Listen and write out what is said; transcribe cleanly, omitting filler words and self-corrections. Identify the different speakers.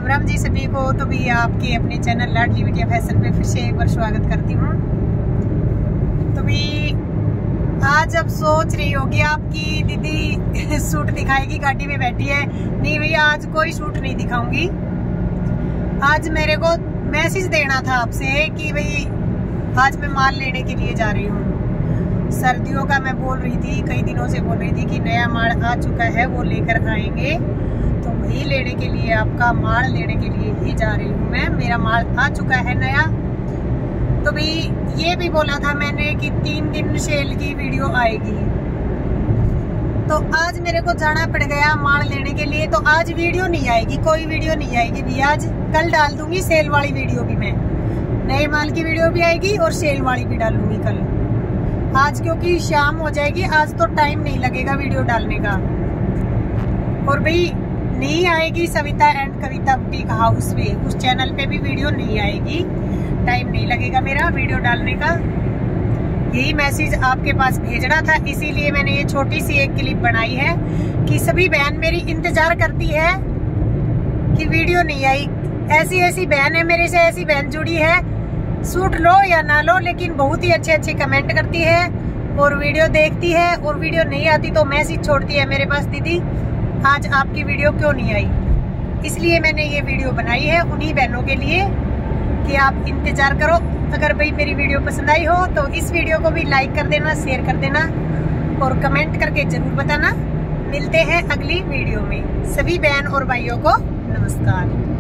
Speaker 1: राम राम जी सभी को। तो भी आपके अपने चैनल लाडली बिटिया फैशन पे फिर से एक बार स्वागत करती हूँ। तो भी आज अब सोच रही होगी आपकी दीदी सूट दिखाएगी, गाड़ी में बैठी है। नहीं भैया, आज कोई सूट नहीं दिखाऊंगी। आज मेरे को मैसेज देना था आपसे कि भाई आज मैं माल लेने के लिए जा रही हूँ। सर्दियों का मैं बोल रही थी, कई दिनों से बोल रही थी कि नया माल आ चुका है, वो लेकर आएंगे। तो वही लेने के लिए, आपका माल लेने के लिए ही जा रही हूँ मैं। मेरा माल आ चुका है नया। तो भी ये भी बोला था मैंने कि 3 दिन सेल की वीडियो आएगी। तो आज मेरे को जाना पड़ गया माल लेने के लिए। तो आज वीडियो नहीं आएगी, कोई वीडियो नहीं आएगी भी आज। कल डाल दूंगी सेल वाली वीडियो भी, मैं नए माल की वीडियो भी आएगी और सेल वाली भी डालूंगी कल। आज क्योंकि शाम हो जाएगी, आज तो टाइम नहीं लगेगा वीडियो डालने का। और भाई नहीं आएगी Savita and Kavita boutique house पे, उस चैनल पे भी वीडियो नहीं आएगी, टाइम नहीं लगेगा मेरा वीडियो डालने का। यही मैसेज आपके पास भेजना था, इसीलिए मैंने ये छोटी सी एक क्लिप बनाई है कि सभी बहन मेरी इंतजार करती है कि वीडियो नहीं आई। ऐसी ऐसी बहन है मेरे से, ऐसी बहन जुड़ी है, सूट लो या ना लो, लेकिन बहुत ही अच्छे अच्छे कमेंट करती है और वीडियो देखती है। और वीडियो नहीं आती तो मैसेज छोड़ती है मेरे पास, दीदी आज आपकी वीडियो क्यों नहीं आई। इसलिए मैंने ये वीडियो बनाई है उन्हीं बहनों के लिए कि आप इंतजार करो। अगर भाई मेरी वीडियो पसंद आई हो तो इस वीडियो को भी लाइक कर देना, शेयर कर देना और कमेंट करके जरूर बताना। मिलते हैं अगली वीडियो में। सभी बहन और भाइयों को नमस्कार।